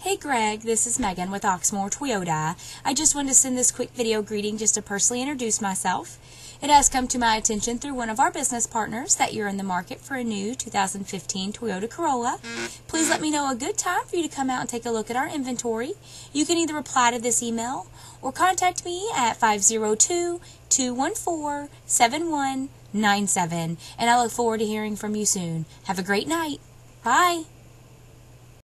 Hey Greg, this is Megan with Oxmoor Toyota. I just wanted to send this quick video greeting just to personally introduce myself. It has come to my attention through one of our business partners that you're in the market for a new 2015 Toyota Corolla. Please let me know a good time for you to come out and take a look at our inventory. You can either reply to this email or contact me at 502-214-7197, and I look forward to hearing from you soon. Have a great night. Bye.